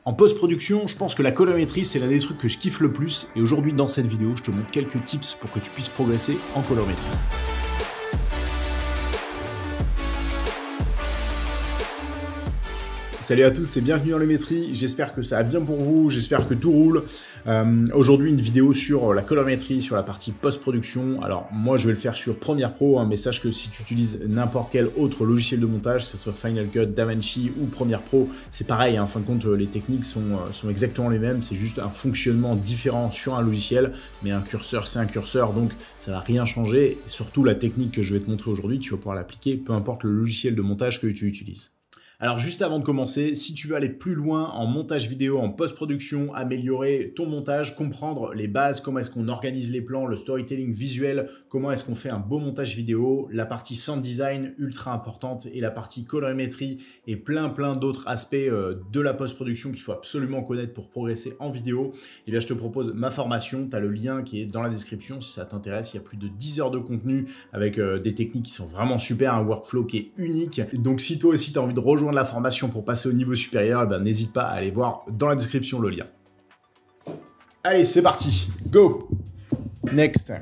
En post-production, je pense que la colorimétrie, c'est l'un des trucs que je kiffe le plus, et aujourd'hui, dans cette vidéo, je te montre quelques tips pour que tu puisses progresser en colorimétrie. Salut à tous et bienvenue dans Lumétrie, j'espère que ça va bien pour vous, j'espère que tout roule. Aujourd'hui une vidéo sur la colorimétrie, sur la partie post-production. Alors moi je vais le faire sur Premiere Pro, mais sache que si tu utilises n'importe quel autre logiciel de montage, que ce soit Final Cut, DaVinci ou Premiere Pro, c'est pareil, en fin de compte les techniques sont exactement les mêmes, c'est juste un fonctionnement différent sur un logiciel, mais un curseur c'est un curseur, donc ça va rien changer. Et surtout la technique que je vais te montrer aujourd'hui, tu vas pouvoir l'appliquer peu importe le logiciel de montage que tu utilises. Alors juste avant de commencer, si tu veux aller plus loin en montage vidéo, en post-production, améliorer ton montage, comprendre les bases, comment est-ce qu'on organise les plans, le storytelling visuel, comment est-ce qu'on fait un beau montage vidéo, la partie sound design ultra importante et la partie colorimétrie et plein d'autres aspects de la post-production qu'il faut absolument connaître pour progresser en vidéo, eh bien je te propose ma formation, tu as le lien qui est dans la description si ça t'intéresse, il y a plus de 10 heures de contenu avec des techniques qui sont vraiment super, un workflow qui est unique. Donc si toi aussi tu as envie de rejoindre la formation pour passer au niveau supérieur, n'hésite pas à aller voir dans la description le lien. Allez, c'est parti, go! Next.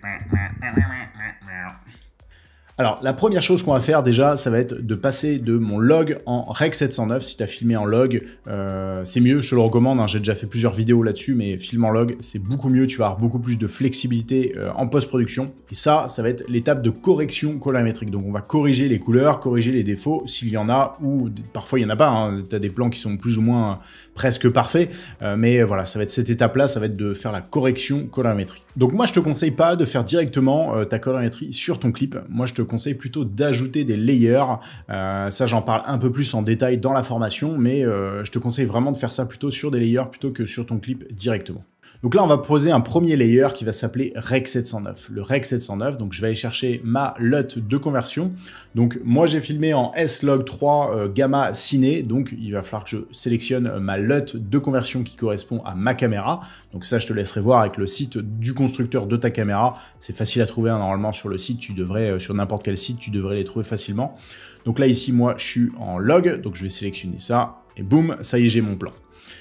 Alors, la première chose qu'on va faire déjà, ça va être de passer de mon log en Rec 709. Si tu as filmé en log, c'est mieux, je te le recommande. Hein, j'ai déjà fait plusieurs vidéos là-dessus, mais filme en log, c'est beaucoup mieux. Tu vas avoir beaucoup plus de flexibilité en post-production. Et ça va être l'étape de correction colorimétrique. Donc, on va corriger les couleurs, corriger les défauts, s'il y en a, ou parfois il n'y en a pas. Hein. Tu as des plans qui sont plus ou moins presque parfaits. Mais voilà, ça va être cette étape-là, ça va être de faire la correction colorimétrique. Donc, moi, je te conseille pas de faire directement ta colorimétrie sur ton clip. Moi, je te conseille plutôt d'ajouter des layers. Ça, j'en parle un peu plus en détail dans la formation, mais je te conseille vraiment de faire ça plutôt sur des layers plutôt que sur ton clip directement. Donc là, on va poser un premier layer qui va s'appeler Rec 709. Le Rec 709, donc je vais aller chercher ma LUT de conversion. Donc moi, j'ai filmé en S-Log3 Gamma Ciné, donc il va falloir que je sélectionne ma LUT de conversion qui correspond à ma caméra. Donc ça, je te laisserai voir avec le site du constructeur de ta caméra. C'est facile à trouver, hein, normalement sur le site, tu devrais, sur n'importe quel site, tu devrais les trouver facilement. Donc là, ici, moi, je suis en log, donc je vais sélectionner ça, et boum, ça y est, j'ai mon plan.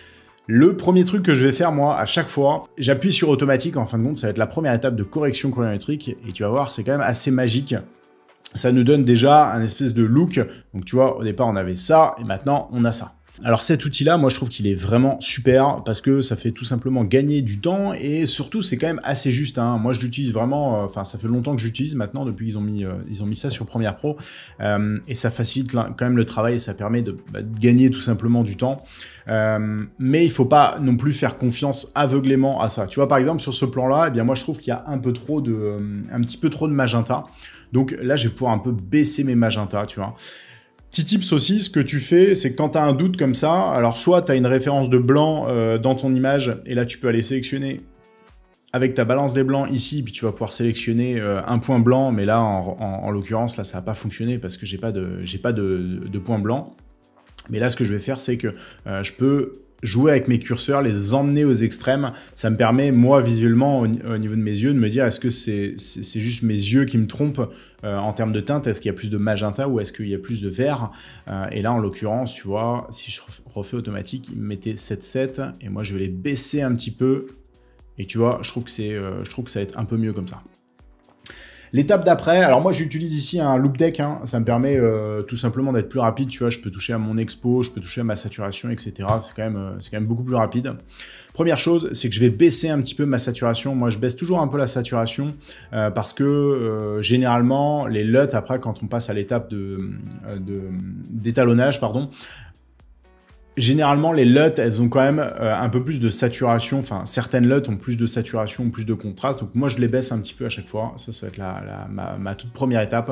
Le premier truc que je vais faire, moi, à chaque fois, j'appuie sur automatique, en fin de compte, ça va être la première étape de correction colorimétrique, et tu vas voir, c'est quand même assez magique. Ça nous donne déjà un espèce de look. Donc tu vois, au départ, on avait ça, et maintenant, on a ça. Alors cet outil-là, moi je trouve qu'il est vraiment super parce que ça fait tout simplement gagner du temps et surtout c'est quand même assez juste. Hein. Moi je l'utilise vraiment, enfin ça fait longtemps que j'utilise maintenant depuis qu'ils ont mis ça sur Premiere Pro et ça facilite quand même le travail et ça permet de gagner tout simplement du temps. Mais il faut pas non plus faire confiance aveuglément à ça. Tu vois par exemple sur ce plan-là, eh bien moi je trouve qu'il y a un petit peu trop de magenta. Donc là je vais pouvoir un peu baisser mes magentas, tu vois. Petit tips aussi, ce que tu fais, c'est que quand tu as un doute comme ça, alors soit tu as une référence de blanc dans ton image, et là tu peux aller sélectionner avec ta balance des blancs ici, puis tu vas pouvoir sélectionner un point blanc, mais là en l'occurrence, là ça va pas fonctionner parce que j'ai pas de point blanc. Mais là ce que je vais faire, c'est que je peux jouer avec mes curseurs, les emmener aux extrêmes. Ça me permet, moi, visuellement, au niveau de mes yeux, de me dire est-ce que c'est juste mes yeux qui me trompent en termes de teinte? Est-ce qu'il y a plus de magenta ou est-ce qu'il y a plus de vert? Et là, en l'occurrence, tu vois, si je refais automatique, il me mettait 7,7 et moi, je vais les baisser un petit peu. Et tu vois, je trouve que ça va être un peu mieux comme ça. L'étape d'après, alors moi j'utilise ici un loop deck, hein, ça me permet tout simplement d'être plus rapide, tu vois, je peux toucher à mon expo, je peux toucher à ma saturation, etc. C'est quand même beaucoup plus rapide. Première chose, c'est que je vais baisser un petit peu ma saturation. Moi je baisse toujours un peu la saturation parce que généralement les LUT, après quand on passe à l'étape d'étalonnage, pardon, généralement, les LUT, elles ont quand même un peu plus de saturation. Enfin, certaines LUT ont plus de saturation, plus de contraste. Donc, moi, je les baisse un petit peu à chaque fois. Ça va être ma toute première étape.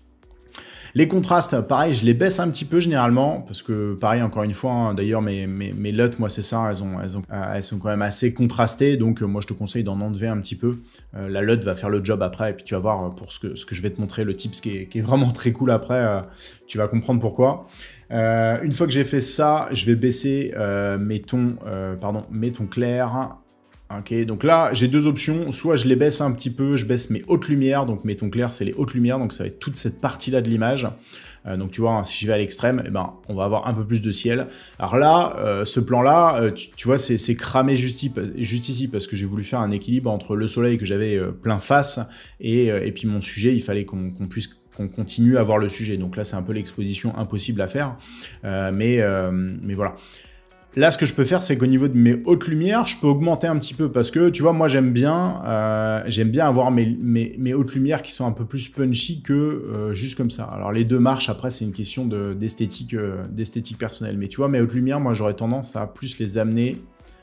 Les contrastes, pareil, je les baisse un petit peu généralement. Parce que, pareil, encore une fois, hein, d'ailleurs, mes LUT, moi, c'est ça. Elles sont quand même assez contrastées. Donc, moi, je te conseille d'en enlever un petit peu. La LUT va faire le job après. Et puis, tu vas voir pour ce que je vais te montrer, le tips qui est vraiment très cool après. Tu vas comprendre pourquoi. Une fois que j'ai fait ça, je vais baisser mes tons clairs. Ok, donc là, j'ai deux options. Soit je les baisse un petit peu, je baisse mes hautes lumières. Donc mes tons clairs, c'est les hautes lumières. Donc ça va être toute cette partie-là de l'image. Donc tu vois, hein, si je vais à l'extrême, eh ben, on va avoir un peu plus de ciel. Alors là, ce plan-là, tu vois, c'est cramé juste ici parce que j'ai voulu faire un équilibre entre le soleil que j'avais plein face et puis mon sujet, il fallait qu'on continue à voir le sujet. Donc là, c'est un peu l'exposition impossible à faire. Mais voilà. Là, ce que je peux faire, c'est qu'au niveau de mes hautes lumières, je peux augmenter un petit peu parce que, tu vois, moi, j'aime bien avoir mes hautes lumières qui sont un peu plus punchy que juste comme ça. Alors, les deux marchent, après, c'est une question d'esthétique personnelle. Mais tu vois, mes hautes lumières, moi, j'aurais tendance à plus les amener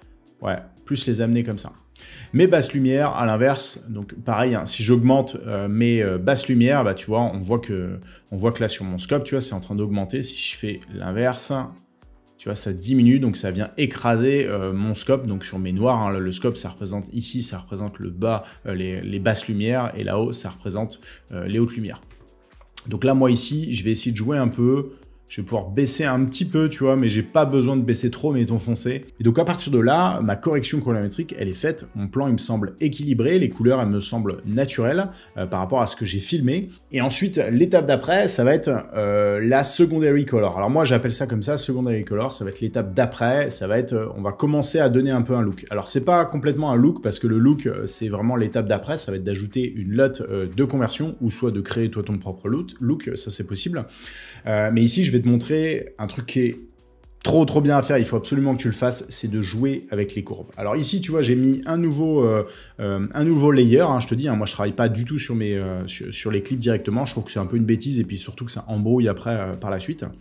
comme ça. Mes basses lumières, à l'inverse, donc pareil, hein, si j'augmente mes basses lumières, bah, tu vois, on voit que là, sur mon scope, tu vois, c'est en train d'augmenter. Si je fais l'inverse... Tu vois, ça diminue, donc ça vient écraser mon scope. Donc sur mes noirs, hein, le scope, ça représente ici, ça représente le bas, les basses lumières, et là-haut, ça représente les hautes lumières. Donc là, moi ici, je vais essayer de jouer un peu. Je vais pouvoir baisser un petit peu, tu vois, mais j'ai pas besoin de baisser trop mes tons foncés. Et donc à partir de là, ma correction colorimétrique, elle est faite. Mon plan, il me semble équilibré. Les couleurs, elles me semblent naturelles par rapport à ce que j'ai filmé. Et ensuite, l'étape d'après, ça va être la secondary color. Alors moi, j'appelle ça comme ça, secondary color. Ça va être l'étape d'après. Ça va être, on va commencer à donner un peu un look. Alors c'est pas complètement un look parce que le look, c'est vraiment l'étape d'après. Ça va être d'ajouter une LUT de conversion ou soit de créer toi ton propre look. Ça, c'est possible. Mais ici, je vais te montrer un truc qui est trop bien à faire, il faut absolument que tu le fasses, c'est de jouer avec les courbes. Alors ici, tu vois, j'ai mis un nouveau layer, hein, je te dis, hein, moi je travaille pas du tout sur les clips directement, je trouve que c'est un peu une bêtise et puis surtout que ça embrouille après par la suite.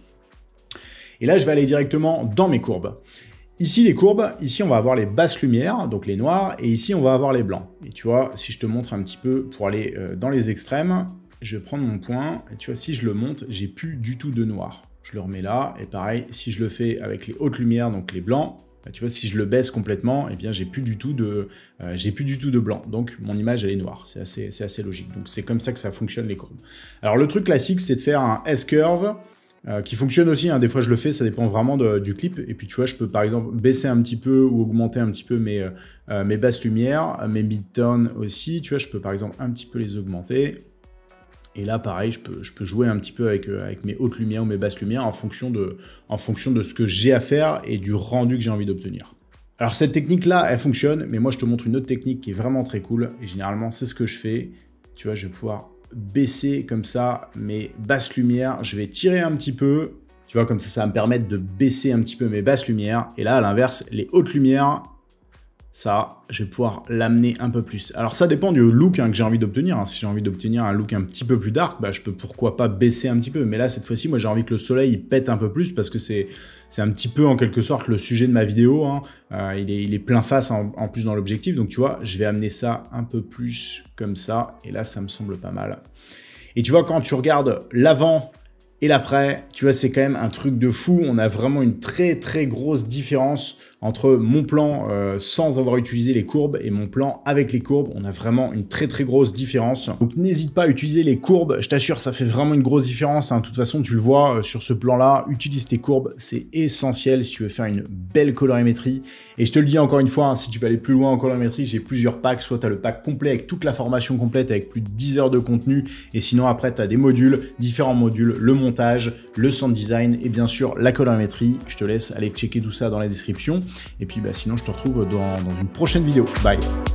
Et là, je vais aller directement dans mes courbes. Ici, les courbes, ici, on va avoir les basses lumières, donc les noirs, et ici, on va avoir les blancs. Et tu vois, si je te montre un petit peu pour aller dans les extrêmes, je vais prendre mon point, et tu vois, si je le monte, j'ai plus du tout de noir. Je le remets là, et pareil, si je le fais avec les hautes lumières, donc les blancs, bah, tu vois, si je le baisse complètement, eh bien, j'ai plus du tout de blanc. Donc, mon image, elle est noire. C'est assez logique. Donc, c'est comme ça que ça fonctionne, les courbes. Alors, le truc classique, c'est de faire un S-curve, qui fonctionne aussi, hein. Des fois je le fais, ça dépend vraiment du clip, et puis tu vois, je peux par exemple baisser un petit peu ou augmenter un petit peu mes basses lumières, mes mid-tones aussi, tu vois, je peux par exemple un petit peu les augmenter, et là pareil, je peux jouer un petit peu avec mes hautes lumières ou mes basses lumières en fonction de ce que j'ai à faire et du rendu que j'ai envie d'obtenir. Alors cette technique-là, elle fonctionne, mais moi je te montre une autre technique qui est vraiment très cool, et généralement c'est ce que je fais, tu vois, je vais pouvoir baisser comme ça mes basses lumières, je vais tirer un petit peu, tu vois, comme ça va me permettre de baisser un petit peu mes basses lumières, et là à l'inverse, les hautes lumières, ça, je vais pouvoir l'amener un peu plus. Alors ça dépend du look, hein, que j'ai envie d'obtenir, hein. Si j'ai envie d'obtenir un look un petit peu plus dark, bah, je peux pourquoi pas baisser un petit peu, mais là cette fois-ci, moi j'ai envie que le soleil il pète un peu plus, parce que c'est un petit peu en quelque sorte le sujet de ma vidéo, hein. Il est plein face en plus dans l'objectif, donc tu vois, je vais amener ça un peu plus comme ça, et là ça me semble pas mal. Et tu vois, quand tu regardes l'avant et l'après, tu vois, c'est quand même un truc de fou. On a vraiment une très grosse différence entre mon plan sans avoir utilisé les courbes et mon plan avec les courbes. On a vraiment une très grosse différence. Donc n'hésite pas à utiliser les courbes. Je t'assure, ça fait vraiment une grosse différence, hein. De toute façon, tu le vois sur ce plan-là. Utilise tes courbes, c'est essentiel si tu veux faire une belle colorimétrie. Et je te le dis encore une fois, hein, si tu veux aller plus loin en colorimétrie, j'ai plusieurs packs. Soit tu as le pack complet avec toute la formation complète avec plus de 10 heures de contenu. Et sinon, après, tu as des modules, différents modules, le montage, le sound design et bien sûr la colorimétrie. Je te laisse aller checker tout ça dans la description. Et puis bah, sinon, je te retrouve dans une prochaine vidéo. Bye!